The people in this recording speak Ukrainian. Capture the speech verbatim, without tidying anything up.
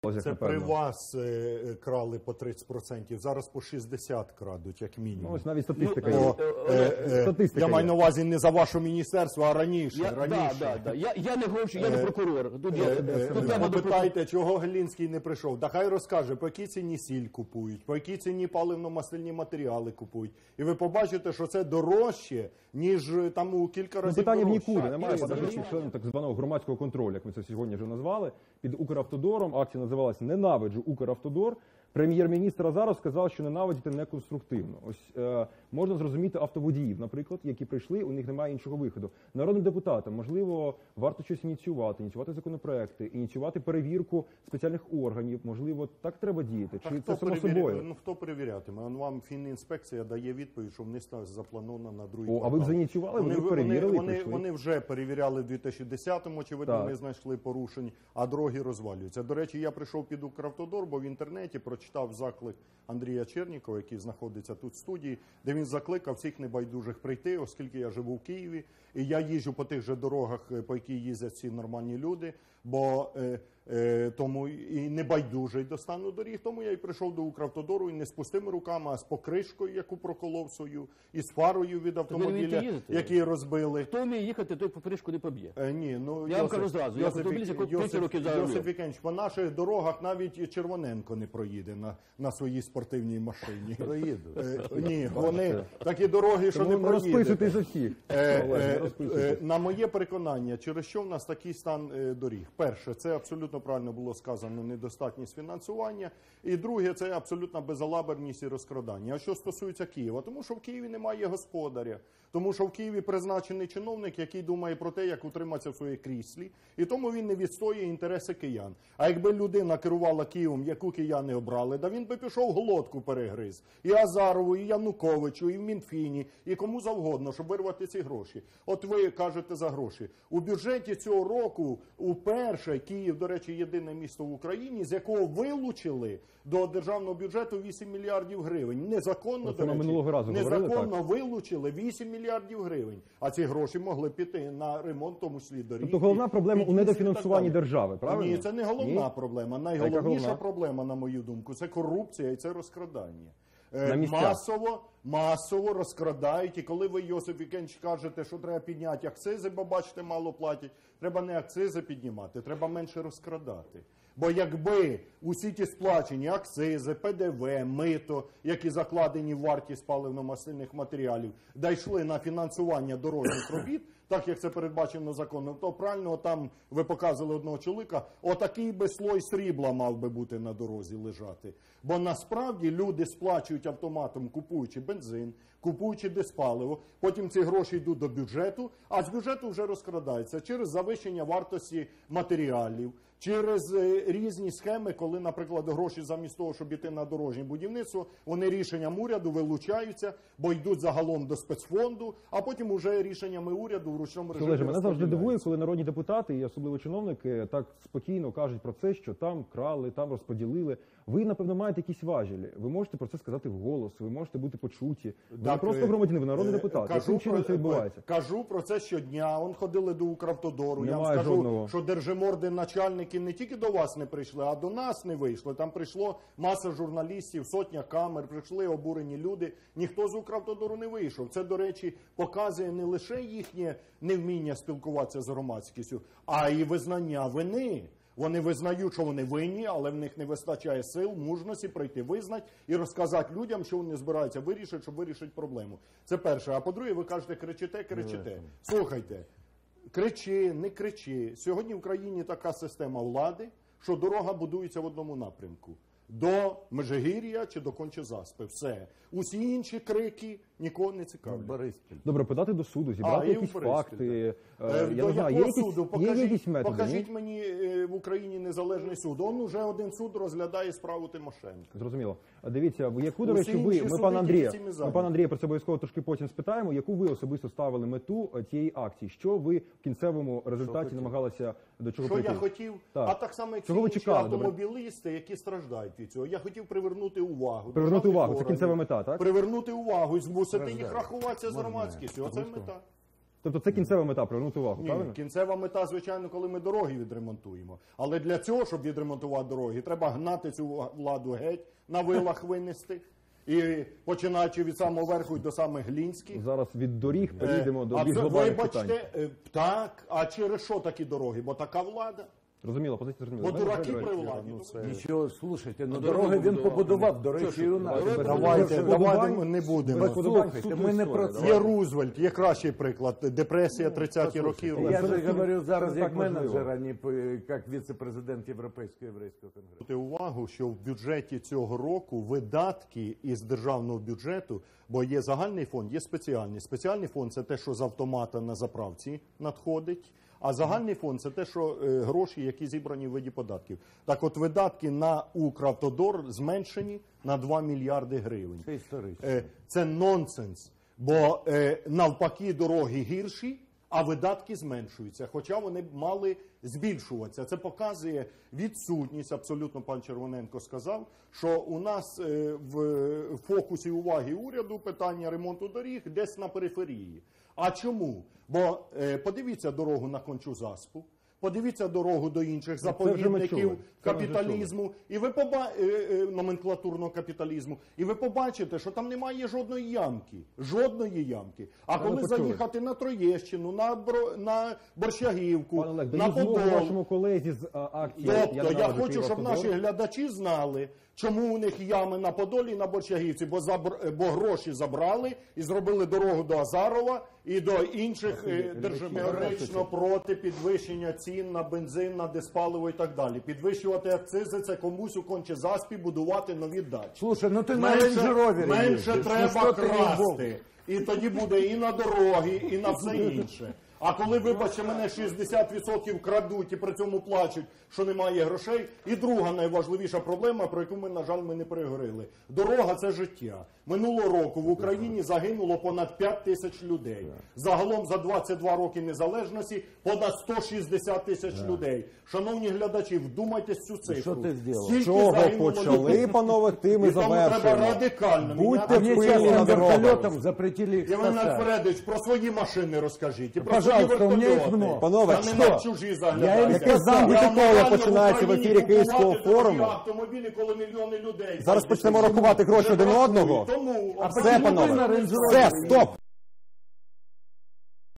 Це при вас е, крали по тридцять відсотків, зараз по шістдесят крадуть, як мінімум. Ну, ось навіть статистика ну, є. О, е, е, статистика я є. маю на увазі не за ваше міністерство, а раніше. Я, раніше. да, да, да. Я, я не говорю, я не прокурор. Тут, я, Е, тут е, треба ви до питаєте, чого Глінський не прийшов? Та хай розкаже, по якій ціні сіль купують, по якій ціні паливно-мастильні матеріали купують. І ви побачите, що це дорожче, ніж там у кілька Ну, разів питання в дорожче. нікуди. Немає і подачі взагалі- членів так званого громадського контролю, як ми це сьогодні вже назвали. Під Укравтодором акція називалася «Ненавиджу Укравтодор». Прем'єр-міністр Азаров сказав, що ненавидіти неконструктивно. Ось е, можна зрозуміти автоводіїв, наприклад, які прийшли, у них немає іншого виходу. Народним депутатам, можливо, варто щось ініціювати, ініціювати законопроекти, ініціювати перевірку спеціальних органів. Можливо, так треба діяти? Та Чи хто це само перевіря- собою? Ну, хто перевірятиме? Он вам Фінінспекція дає відповідь, що внесено заплановано на другий О, а ви квартал. б заініціювали, Вони, ви б перевірили і вони, прийшли. вони вже перевіряли в дві тисячі десятому, очевидно, Так. не знайшли порушень, а дороги розвалюються. До речі, я прийшов під Укравтодор, бо в інтернеті прочитав заклик Андрія Чернікова, який знаходиться тут в студії, де він закликав всіх небайдужих прийти, оскільки я живу в Києві, і я їжджу по тих же дорогах, по яких їздять всі нормальні люди, бо е, е, тому і небайдужий до стану доріг, тому я і прийшов до Укравтодору і не з пустими руками, а з покришкою, яку проколов свою, і з фарою від автомобіля, їздити? який розбили. Хто вміє їхати, той покришку не поб'є. Е, ні, ну, Я вам кажу зразу, я автомобіліст, який тридцять років за рулем. Йосип Вікенч, по наших дорогах навіть Червоненко не проїде на, на своїй спортивній машині. Проїду. Е, ні, вони такі дороги, що Тому не не проїдете. розписуйтесь за всіх. Е, Олег, не е, розписуйтесь. е, На моє переконання, через що в нас такий стан е, доріг? Перше, це абсолютно правильно було сказано, недостатність фінансування. І друге, це абсолютна безалаберність і розкрадання. А що стосується Києва? Тому що в Києві немає господаря. Тому що в Києві призначений чиновник, який думає про те, як утриматися в своїй кріслі. І тому він не відстоює інтереси киян. А якби людина керувала Києвом, яку кияни обрали, да він би пішов глотку перегриз. І Азарову, і Януковичу, і в Мінфіні, і кому завгодно, щоб вирвати ці гроші. От ви кажете за гроші. У бюджеті цього року уперше Київ, до речі, єдине місто в Україні, з якого вилучили до державного бюджету вісім мільярдів гривень. Незаконно, Це до ми речі, минулого разу говорили, незаконно вилучили вісім мільярдів гривень. А ці гроші могли піти на ремонт, в тому числі доріг. Тобто головна проблема у під'їздів і так недофінансуванні далі. держави, правильно? Ні, це не головна Ні? проблема. А яка Найголовніша головна? проблема, на мою думку, це корупція і це розкрадання. Е, На місцях. Масово, масово розкрадають. І коли ви, Йосип Вікенч, кажете, що треба підняти акцизи, бо, бачите, мало платять, треба не акцизи піднімати, треба менше розкрадати. Бо якби усі ті сплачені акцизи, Пе Де Ве, мито, які закладені в вартість паливно-мастильних матеріалів, дійшли на фінансування дорожніх робіт, так як це передбачено законом, то правильно там ви показували одного чоловіка, отакий би слой срібла мав би бути на дорозі лежати. Бо насправді люди сплачують автоматом, купуючи бензин, купуючи диспаливо, потім ці гроші йдуть до бюджету, а з бюджету вже розкрадаються через завищення вартості матеріалів, через е, різні схеми, коли, наприклад, гроші замість того, щоб йти на дорожнє будівництво, вони рішенням уряду вилучаються, бо йдуть загалом до спецфонду, а потім уже рішеннями уряду в ручному режимі Олеже, мене завжди дивує, розподіляються. коли народні депутати і особливо чиновники так спокійно кажуть про це, що там крали, там розподілили. Ви, напевно, маєте якісь важелі. Ви можете про це сказати вголос, ви можете бути почуті. Ви не Так, просто е, громадянин, ви народний е, депутат. кажу Яким чином про- це відбувається? Кажу про це щодня. Он ходили до Укравтодору. Я вам Немає скажу, жодного. що держиморди начальники не тільки до вас не прийшли, а до нас не вийшли. Там прийшло маса журналістів, сотня камер, прийшли обурені люди. Ніхто з Укравтодору не вийшов. Це, до речі, показує не лише їхнє невміння спілкуватися з громадськістю, а й визнання вини. Вони визнають, що вони винні, але в них не вистачає сил, мужності прийти визнати і розказати людям, що вони збираються вирішити, щоб вирішити проблему. Це перше. А по-друге, ви кажете, кричите, кричите. Слухайте, кричи, не кричи. Сьогодні в країні така система влади, що дорога будується в одному напрямку. До Межигір'я чи до Кончезаспи. Все. Усі інші крики нікого не цікавлять. Бориспіль. Добре, подати до суду, А, зібрати і якісь в Бориспіль, факти. Е, Е, До Я не знаю, є якого якісь, суду? є Покажіть, якісь методи? покажіть ні? мені е, в Україні незалежний суд. Он уже один суд розглядає справу Тимошенко. Зрозуміло. А дивіться, в яку, до Усі речі, ви, інші ми суди пана Андрія, тільки цими ми зайняті. пана Андрія про це обов'язково трошки потім спитаємо, яку ви особисто ставили мету е, цієї акції? Що ви в кінцевому результаті намагалися до чого Що прийти? я хотів? Так. А так само, як всі Чого ви інші чекали, добре? автомобілісти, які страждають від цього. Я хотів привернути увагу. Привернути державних увагу, це органів. кінцева мета, так? Привернути увагу і змусити їх Страждають. рахуватися з Можна громадськістю. Оце мета. Тобто це кінцева мета, привернути увагу, Ні, правильно? кінцева мета, звичайно, коли ми дороги відремонтуємо. Але для цього, щоб відремонтувати дороги, треба гнати цю владу геть, на вилах винести. І починаючи від самого верху і до самих Глінських. Зараз від доріг перейдемо Е, до а більш це, глобальних питань. вибачте, е, так, а через що такі дороги? Бо така влада. Зрозуміло, позиція зрозуміла. Бо Давайте, дураки давайте. при владі. Ну, це- Нічого, слушайте, ну дороги дороги він будував. побудував, до речі, і у нас. Давайте, Давайте, без давайте подобань, ми не будемо. без подобань, Слухайте, судна ми не історія, про це. давайте. Є Рузвельт, є кращий приклад. Депресія тридцяті роки. Я Це же не- говорю це зараз не як так важливо. менеджер, а не по- як віце-президент Європейського єврейського конгресу. Звернути увагу, що в бюджеті цього року видатки із державного бюджету, бо є загальний фонд, є спеціальний. Спеціальний фонд – це те, що з автомата на заправці надходить, а загальний фонд – це те, що е, гроші, які зібрані в виді податків. Так от видатки на Укравтодор зменшені на два мільярди гривень. Це історично. Е, Це нонсенс, бо е, навпаки дороги гірші, а видатки зменшуються, хоча вони б мали збільшуватися. Це показує відсутність, абсолютно пан Червоненко сказав, що у нас е, в фокусі уваги уряду питання ремонту доріг десь на периферії. А чому? Бо е, подивіться дорогу на Кончу-Заспу, подивіться дорогу до інших Ну, це вже ми заповідників чули. Це ми вже капіталізму, і ви поба... е, е, номенклатурного капіталізму, і ви побачите, що там немає жодної ямки. Жодної ямки. А Це коли ми почули. заїхати на Троєщину, на, Бро... на Борщагівку, Пане Олег, на даю змогу Подол, вашому колезі з а, акції. тобто я, ненавиджу хочу, щоб Київавтодор. наші глядачі знали, чому у них ями на Подолі і на Борщагівці, бо, забр... бо гроші забрали і зробили дорогу до Азарова і до інших е, держав. Категорично проти підвищення цін на бензин, на диспаливо і так далі. Підвищувати акцизи – це комусь у Конче-Заспі будувати нові дачі. Слушай, ну ти на Менше, рейндж-ровері менше їздиш. Ну, треба що ти, Бог? красти. І тоді буде і на дороги, і на все інше. А коли, вибачте, мене шістдесят відсотків крадуть і при цьому плачуть, що немає грошей. І друга найважливіша проблема, про яку ми, на жаль, ми не переговорили. Дорога – це життя. Минулого року в Україні загинуло понад п'ять тисяч людей. Загалом за двадцять два роки незалежності понад сто шістдесят тисяч людей. Шановні глядачі, вдумайтесь в цю цифру. Що ти зробив? Скільки Чого загинуло почали, людей? панове, тим і І тому треба завершуємо. радикально Будьте міняти. Мне пильні на частным дорогах. вертолетом запретили их Іван спасать. Альфредович, про свої машини розкажіть. І про Пожалуйста, свої у мене їх вертольоти. много. Панове, Та не на що? чужі Я заглядайте. їм Яке сказав, замбите Я коло морально починається в Україні ефірі Київського купувати такі форуму? автомобілі, коли мільйони людей. Зараз почнемо рахувати гроші один одного. Тому Все, панове, все, стоп!